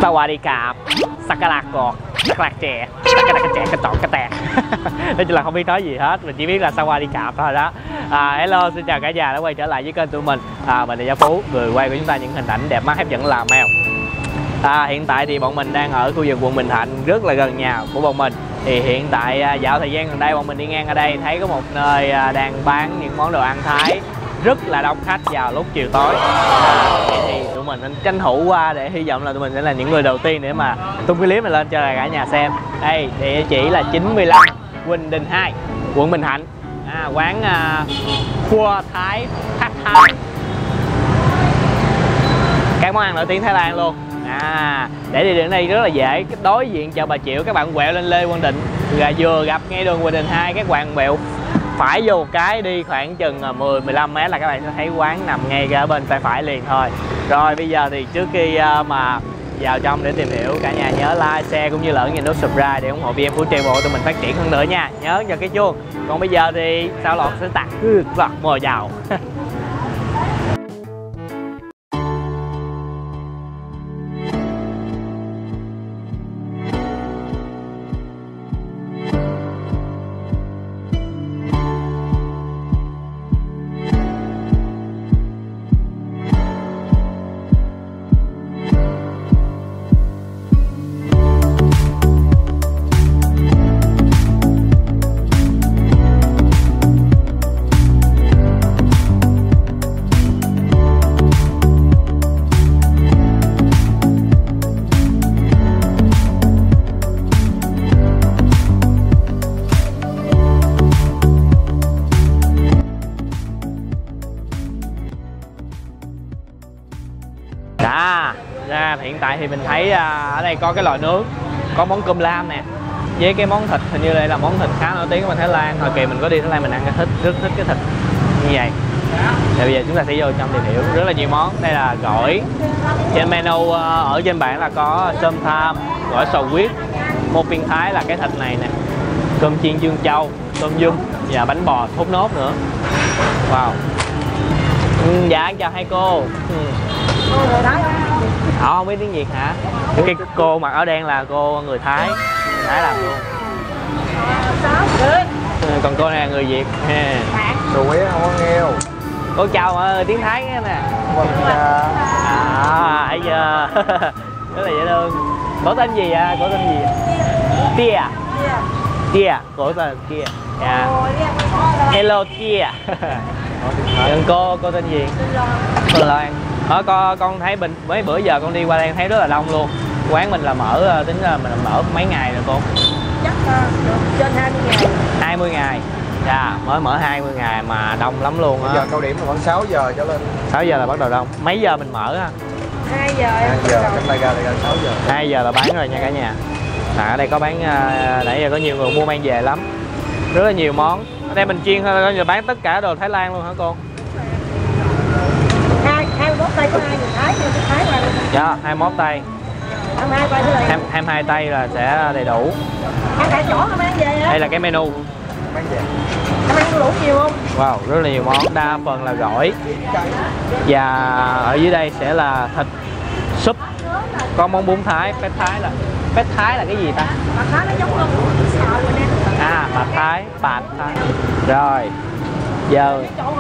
Sawadee Sakalako Sakalak chè cái tọt cái tẹt. Nói chung là không biết nói gì hết, mình chỉ biết là Sawadee thôi đó. Hello, xin chào cả nhà đã quay trở lại với kênh tụi mình. Mình là Gia Phú, người quay của chúng ta những hình ảnh đẹp mắt hấp dẫn là mèo. Hiện tại thì bọn mình đang ở khu vực quận Bình Thạnh, rất là gần nhà của bọn mình. Thì hiện tại dạo thời gian gần đây bọn mình đi ngang ở đây thấy có một nơi đang bán những món đồ ăn Thái rất là đông khách vào lúc chiều tối. Thì tụi mình nên tranh thủ qua để hy vọng là tụi mình sẽ là những người đầu tiên để mà tung cái clip này lên cho cả nhà xem. Đây địa chỉ là 95 Quỳnh Đình 2 quận Bình Thạnh, quán Cua Thái Pad Thai, các món ăn nổi tiếng Thái Lan luôn. Để đi đường đây rất là dễ, đối diện chợ Bà Triệu, các bạn quẹo lên Lê Quang Định là vừa gặp ngay đường Quỳnh Đình 2, các bạn quẹo phải vô cái đi khoảng chừng 10-15 mét là các bạn sẽ thấy quán nằm ngay ở bên tay phải liền thôi. Rồi bây giờ thì trước khi mà vào trong để tìm hiểu, cả nhà nhớ like, share cũng như là ấn vào nút subscribe để ủng hộ VM Phú Travel tụi mình phát triển hơn nữa nha. Nhớ cho cái chuông. Còn bây giờ thì sao lọt sẽ tắt mời vào. Hiện tại thì mình thấy ở đây có cái lò nướng, có món cơm lam nè, với cái món thịt, hình như đây là món thịt khá nổi tiếng của Thái Lan. Hồi kỳ mình có đi Thái Lan mình ăn rất thích cái thịt như vậy. Thì bây giờ chúng ta sẽ vô trong tìm hiểu rất là nhiều món. Đây là gỏi, trên menu ở trên bảng là có sôm tham, gỏi sò huyết, một viên Thái là cái thịt này nè, cơm chiên trân châu, tôm dung và bánh bò thốt nốt nữa. Wow. Dạ chào hai cô. Họ không biết tiếng Việt hả? Cái cô mặc áo đen là cô người Thái, Thái làm luôn. Còn cô này là người Việt. Đuổi không có nghèo. Cô chào tiếng Thái nghe nè. Bây giờ rất là dễ thương. Cổ tên gì ạ? Cổ tên gì? Tia. Tia. Cổ tên là Tia. Hello Tia. Cô tên gì? Cô Loan. Con thấy mấy bữa giờ con đi qua đây thấy rất là đông luôn. Quán mình là mở, tính ra mình mở mấy ngày rồi cô? Chắc trên 20 ngày. 20 ngày. Dạ, mới mở 20 ngày mà đông lắm luôn á. Giờ cao điểm là khoảng 6 giờ trở lên. 6 giờ là bắt đầu đông. Mấy giờ mình mở á? 2 giờ. 2 giờ, cách đây ra 6 giờ. 2 giờ là bán rồi nha cả nhà. Ở đây có bán, nãy giờ có nhiều người mua mang về lắm. Rất là nhiều món. Ở đây mình chuyên bán tất cả đồ Thái Lan luôn hả cô? 21 tay có 2 người Thái, người Thái qua. Dạ, 21 tay. 22 tay thôi. 22 tay là sẽ đầy đủ. Ăn tại chỗ không mang về á. Đây là cái menu. Mang về. Em ăn đủ nhiều không? Wow, rất là nhiều món, đa phần là gỏi. Và ở dưới đây sẽ là thịt, súp. Có món bún Thái, Pad Thái là cái gì ta? Pad Thái nó giống không? Xào rồi nè. Pad Thái. Rồi. Giờ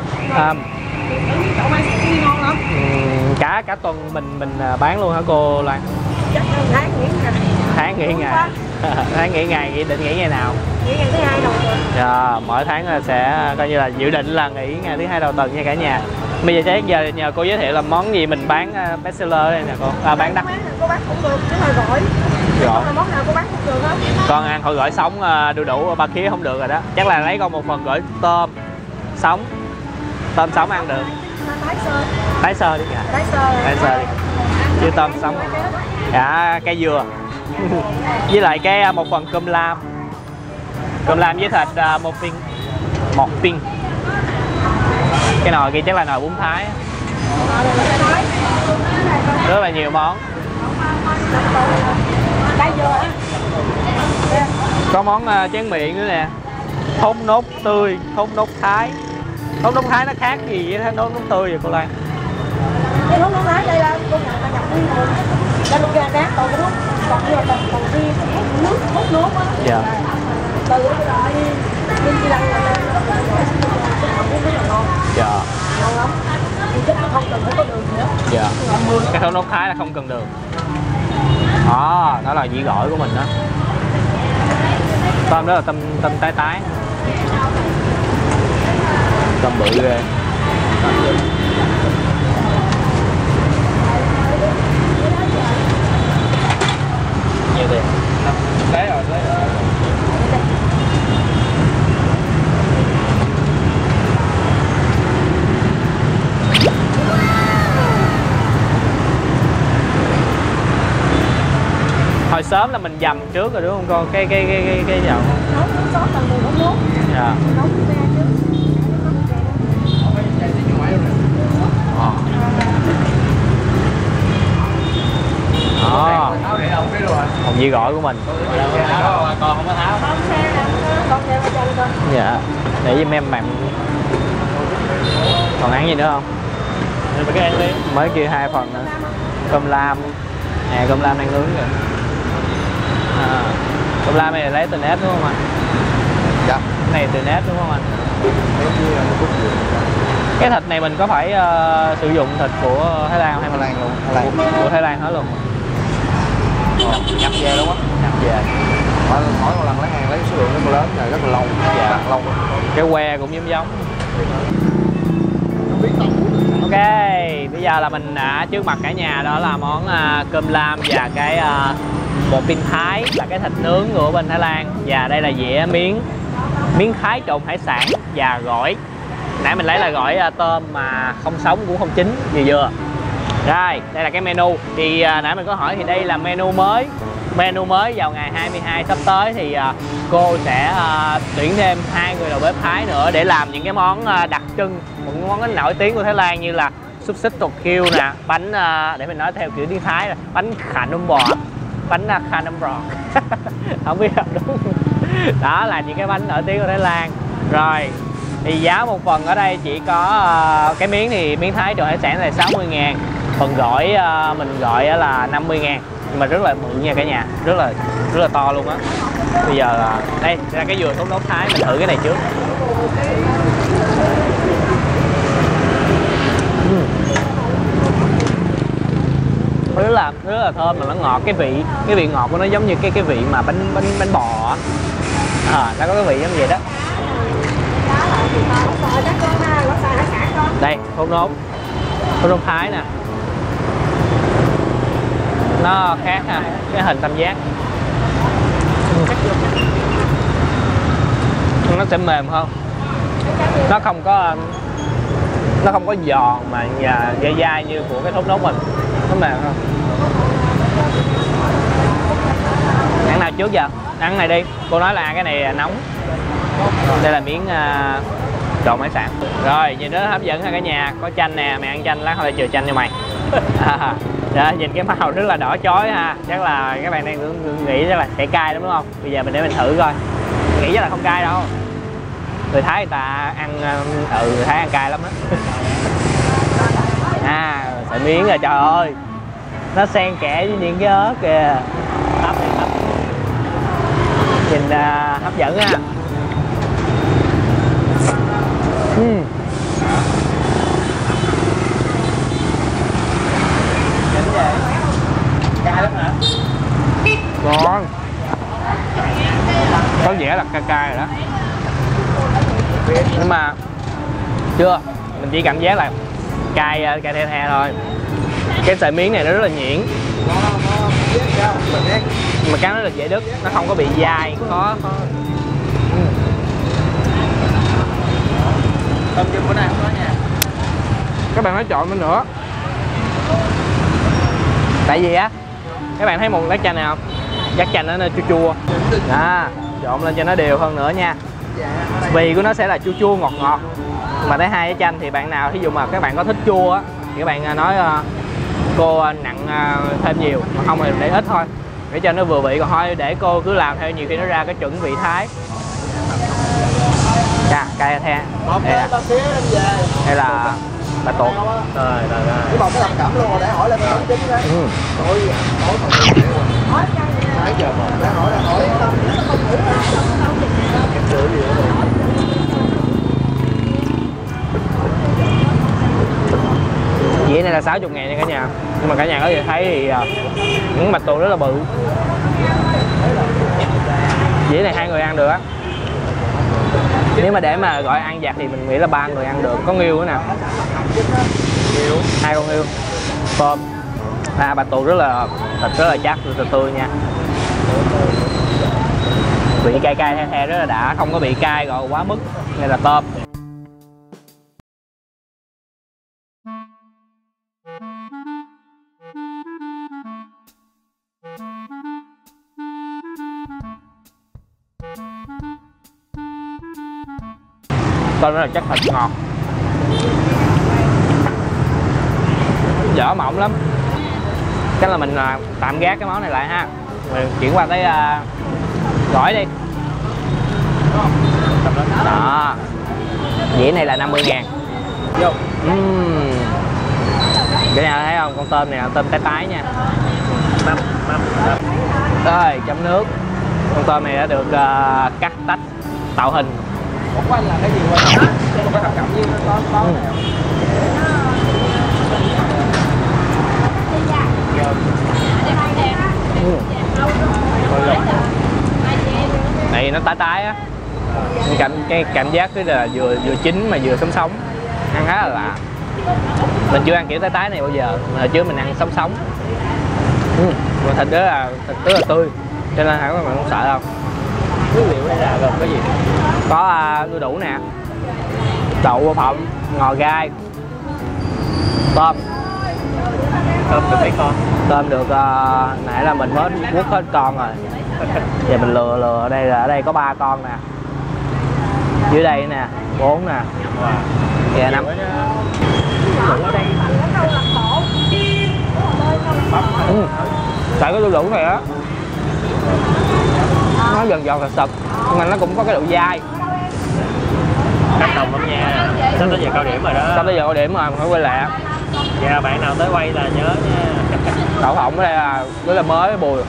ngon lắm. cả tuần mình bán luôn hả cô Loan? Chắc tháng nghỉ ngày. Tháng nghỉ ngày. Tháng nghỉ ngày, định nghỉ ngày nào? Nghỉ ngày thứ 2 đầu tuần. Dạ, mỗi tháng sẽ coi như là dự định là nghỉ ngày thứ 2 đầu tuần nha cả nhà. Bây giờ chắc giờ nhờ cô giới thiệu là món gì mình bán best seller đây nè cô. Bán đắt. Cô bán cũng được, chứ là gỏi. Gỏi. Món nào cô bán cũng được hết. Con ăn thôi gỏi sống đu đủ 3 kg không được rồi đó. Chắc là lấy con một phần gỏi tôm sống. Tôm sống ăn được. Thái sơ đi kìa. Thái sơ đi. Chứ tôm sống. Dạ, cây dừa. Với lại cái một phần cơm lam. Cơm lam với thịt một viên. Cái nồi kia chắc là nồi bún Thái. Rất là nhiều món. Có món tráng miệng nữa nè, thốt nốt tươi, thốt nốt Thái. Thốt nốt Thái nó khác gì với thốt nốt tươi vậy cô Lan? Cái thốt nốt Thái đây là cô nhập đi rồi. Đây là đá, còn cái Dạ. từ rồi bên kia là không biết là ngon. Dạ. Ngon lắm. Chứ không cần phải có đường nữa. Dạ. Cái thốt nốt Thái là không cần đường. Đó là dĩ gỏi của mình đó. Tôm đó là tôm tái tái. Tôm bự ghê. Nhiêu tiền? Lấy rồi. Hồi sớm là mình dầm trước rồi đúng không con? Cái dầu. Nấu sốt bằng đường không nốt. Dạ. Nấu ra trước. Đó. Còn dĩ gỏi của mình. Còn không có tháo. Con theo cho con. Dạ. Để với em mặn. Còn ăn gì nữa không? Mới kia 2 phần nữa. Cơm lam. À, cơm lam đang nướng rồi. Cơm lam này lấy từ nếp đúng không anh? Dạ. Cái này từ nếp đúng không anh? Cái thịt này mình có phải sử dụng thịt của Thái Lan không? Hay Thái Lan luôn. Thái Lan. Của Thái Lan hết luôn. Nhập về luôn á. Nhập về. Mỗi một lần lấy hàng lấy số lượng rất là lớn rồi, rất là lâu. Dạ. Rất lâu. Cái que cũng giống. Ok, bây giờ là mình đã trước mặt cả nhà, đó là món cơm lam và cái bột pin Thái, là cái thịt nướng của bên Thái Lan. Và đây là dĩa miếng Thái trộn hải sản và gỏi. Nãy mình lấy là gỏi tôm mà không sống cũng không chín, vừa. Rồi, đây là cái menu. Thì nãy mình có hỏi thì đây là menu mới. Menu mới vào ngày 22 sắp tới thì cô sẽ tuyển thêm 2 người đầu bếp Thái nữa để làm những cái món đặc trưng, những món nổi tiếng của Thái Lan như là xúc xích tuột kiêu nè, bánh để mình nói theo kiểu tiếng Thái là bánh khả nôm bò, bánh khả nôm bò. Không biết đúng. Đó là những cái bánh nổi tiếng của Thái Lan. Rồi thì giá một phần ở đây chỉ có cái miếng thì miếng Thái trộn hải sản là 60.000, phần gỏi mình gọi là 50.000, nhưng mà rất là bự nha cả nhà, rất là to luôn á. Bây giờ đây là cái dừa thốt nốt Thái, mình thử cái này trước. Rất là thơm mà nó ngọt, cái vị ngọt của nó giống như cái vị mà bánh bò á. Nó có cái vị giống vậy đó. Đây thốt nốt Thái nè, nó khác ha, cái hình tam giác. Nó sẽ mềm hơn, nó không có giòn mà dai như của cái thốt nốt mình, nó mềm hơn. Ăn nào trước giờ? Ăn này đi, cô nói là cái này nóng. Đây là miếng trộn hải sản. Rồi nhìn nó hấp dẫn ha cả nhà, có chanh nè, mày ăn chanh lát thôi chừa chanh cho mày. Đó, nhìn cái màu rất là đỏ chói ha, chắc là các bạn đang nghĩ chắc là sẽ cay lắm đúng không? Bây giờ mình để mình thử coi. Nghĩ chắc là không cay đâu, người Thái người ta ăn người Thái ăn cay lắm á. Sợi miếng rồi, trời ơi nó xen kẽ với những cái ớt kìa, hấp nhìn hấp dẫn ha. Cay lắm hả? Ngon, có vẻ là cay rồi đó, nhưng mà chưa, mình chỉ cảm giác là cay the thôi. Cái sợi miếng này nó rất là nhuyễn, mà cắn nó rất là dễ đứt, nó không có bị dai khó. Tôm chung bữa nay không có nha, các bạn nói chọn mình nữa. Tại vì á, các bạn thấy một lát chanh này không, lát chanh nó chua chua đó, trộn lên cho nó đều hơn nữa nha. Vị của nó sẽ là chua chua ngọt ngọt, mà tới 2 cái chanh thì bạn nào thí dụ mà các bạn có thích chua á thì các bạn nói cô nặng thêm nhiều, mà không thì để ít thôi để cho nó vừa vị, còn thôi để cô cứ làm theo, nhiều khi nó ra cái chuẩn vị Thái. Cay the hay là bà tuột Cái bọc cái làm cẩm luôn rồi để hỏi lên nấu chín ra. mấy giờ mà đang nói em sửa gì nữa rồi. Dĩa này là 60.000 nha cả nhà. Nhưng mà cả nhà có thể thấy thì những bạch tuộc rất là bự. Dĩa này 2 người ăn được á. Nếu mà để mà gọi ăn vặt thì mình nghĩ là 3 người ăn được. Có nghêu nữa nè. Nghêu, 2 con nghêu. Tôm. Bạch tuộc rất là thịt rất là chắc, rất là tươi nha. Vị cay cay the rất là đã, không có bị cay gọi quá mức. Đây là tôm. Tôm rất là chắc thịt ngọt, dở mỏng lắm. Chắc là mình tạm gác cái món này lại ha, mình chuyển qua tới gỏi đi. Đó, dĩa này là 50.000. Vô. Cái nhà thấy không, con tôm này là tôm tái tái nha. Rồi chấm nước. Con tôm này đã được cắt tách tạo hình. Ủa của anh là cái gì quên không? Một cái hạt cẩm với có này. Này nó tái tái á, cái cảm giác cái là vừa chín mà vừa sống sống, ăn khá là lạ. Mình chưa ăn kiểu tái tái này bao giờ, hồi trước mình ăn sống sống. Mà thịt đó là thịt rất là tươi, cho nên hẳn các bạn không sợ đâu. Nguyên liệu đây là gồm cái gì? Có đu đủ nè, đậu phộng, ngò gai, tôm. Tôm được mấy con? Tôm được nãy là mình mới quất hết con rồi. Giờ mình lừa ở đây có 3 con nè, dưới đây nè 4 nè, kìa 5. Tại cái đu đủ này á nó giòn giòn thật sực, nhưng mà nó cũng có cái độ dai. Cắt đồng lắm nha, sắp tới giờ cao điểm rồi đó. Sắp tới giờ cao điểm rồi, mình phải quay lại. Dạ bạn nào tới quay là nhớ nha. Đậu phộng ở đây là mới bùi.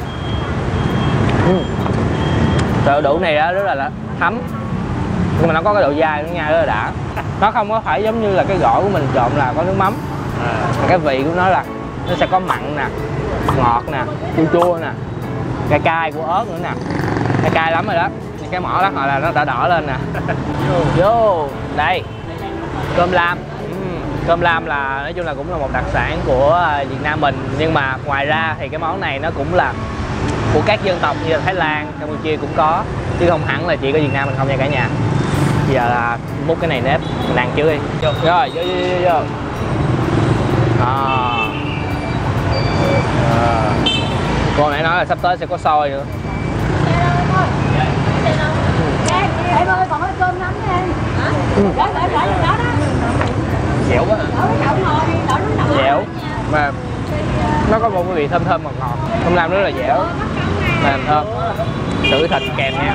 Đậu đủ này á rất là thấm, nhưng mà nó có cái độ dai nữa nha, rất là đã. Nó không có phải giống như là cái gỏi của mình trộn là có nước mắm. Cái vị của nó là nó sẽ có mặn nè, ngọt nè, chua chua nè, cay cay của ớt nữa nè. Cay cay lắm rồi đó. Cái mỏ đó họ là nó đỏ lên nè. Vô đây cơm lam. Cơm lam là nói chung là cũng là một đặc sản của Việt Nam mình, nhưng mà ngoài ra thì cái món này nó cũng là của các dân tộc như là Thái Lan, Campuchia cũng có, chứ không hẳn là chỉ có Việt Nam mình không nha cả nhà. Bây giờ là múc cái này nếp mình ăn trước đi. Rồi vô. Cô nãy nói là sắp tới sẽ có xôi nữa. Em ơi, còn cái cơm nắm nha em. Để đó đó. Dẻo quá hả? Dẻo mà nó có một cái vị thơm thơm ngọt ngọt. Cơm lam rất là dẻo, mềm thơm. Thử thịt kèm nha.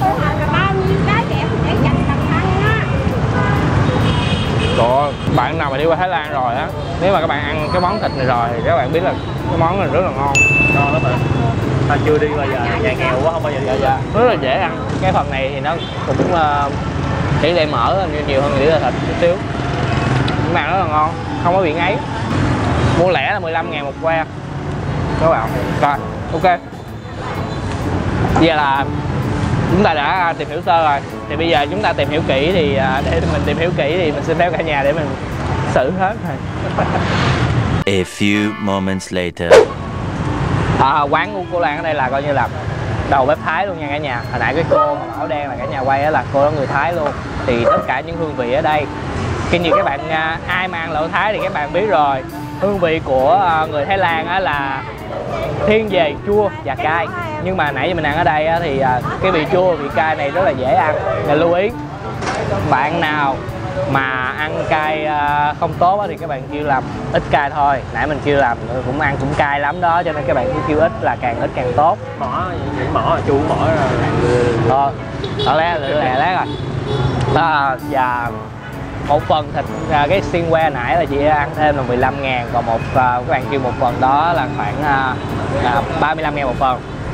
Trời, bạn nào mà đi qua Thái Lan rồi á, nếu mà các bạn ăn cái món thịt này rồi thì các bạn biết là cái món này rất là ngon. Ngon lắm mà. Ta chưa đi bao giờ, nhà nghèo quá không bao giờ đi. Dạ. Rất là dễ ăn. Cái phần này thì nó cũng tỷ lệ mỡ nhiều hơn tỷ lệ thịt chút xíu. Nhưng mà rất là ngon, không có bị ngấy. Mua lẻ là 15.000 một que các bạn. Rồi, ok. Bây giờ là chúng ta đã tìm hiểu sơ rồi, thì bây giờ chúng ta tìm hiểu kỹ thì để mình tìm hiểu kỹ thì mình xin phép cả nhà để mình xử hết rồi. A few moments later. Quán của cô Lan ở đây là coi như là đầu bếp Thái luôn nha cả nhà. Hồi nãy cái cô áo đen là cả nhà quay đó là cô đó người Thái luôn. Thì tất cả những hương vị ở đây, cái như các bạn ai mà ăn lẩu Thái thì các bạn biết rồi, hương vị của người Thái Lan á là thiên về chua và cay. Nhưng mà nãy giờ mình ăn ở đây á, thì cái vị chua, vị cay này rất là dễ ăn. Nên lưu ý, bạn nào mà ăn cay không tốt á, thì các bạn kêu làm ít cay thôi. Nãy mình kêu làm cũng ăn cũng cay lắm đó, cho nên các bạn cứ kêu ít là càng ít càng tốt. Mỏ, những mỏ, chu mỏ rồi. Đó lẽ lé rồi. Và một phần thịt cái xiên que nãy là chị ăn thêm là 15.000, còn các bạn kêu một phần đó là khoảng 35.000 một phần.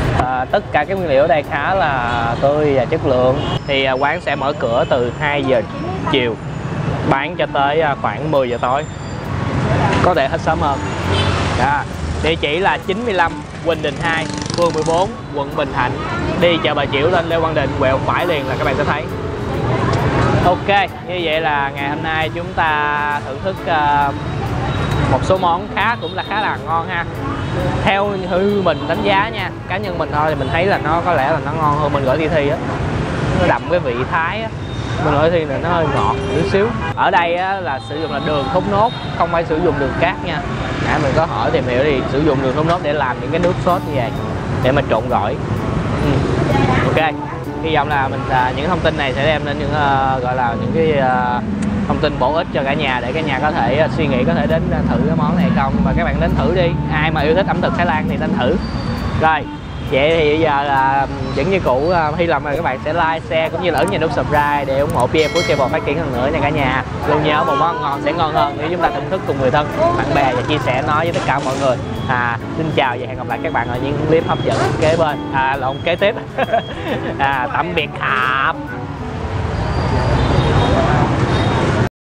Tất cả các nguyên liệu ở đây khá là tươi và chất lượng. Thì quán sẽ mở cửa từ 2 giờ chiều, bán cho tới khoảng 10 giờ tối, có thể hết sớm hơn. Đó. Địa chỉ là 95 Huỳnh Đình 2, phường 14, quận Bình Thạnh. Đi chợ Bà Chiểu lên Lê Quang Định, quẹo phải liền là các bạn sẽ thấy. Ok, như vậy là ngày hôm nay chúng ta thưởng thức một số món cũng khá là ngon ha. Theo như mình đánh giá nha, cá nhân mình thôi thì mình thấy là nó có lẽ là nó ngon hơn mình gỏi ti thi á. Nó đậm cái vị Thái á. Mình gỏi ti là nó hơi ngọt một xíu. Ở đây á, là sử dụng là đường thốt nốt, không phải sử dụng đường cát nha. Mình có hỏi tìm hiểu thì sử dụng đường thốt nốt để làm những cái nước sốt như vậy để mà trộn gỏi. Ok, hy vọng là những thông tin này sẽ đem lên những gọi là những cái thông tin bổ ích cho cả nhà, để cả nhà có thể suy nghĩ có thể đến thử cái món này không. Và các bạn đến thử đi, ai mà yêu thích ẩm thực Thái Lan thì nên thử. Rồi, vậy thì bây giờ là vẫn như cũ, hy vọng là các bạn sẽ like, share cũng như là ấn vào nút subscribe để ủng hộ PM Food Travel phát triển hơn nữa nha cả nhà. Luôn nhớ một món ngon sẽ ngon hơn nếu chúng ta thưởng thức cùng người thân, bạn bè và chia sẻ nó với tất cả mọi người. Xin chào và hẹn gặp lại các bạn ở những clip hấp dẫn kế bên, kế tiếp. Tạm biệt khạp.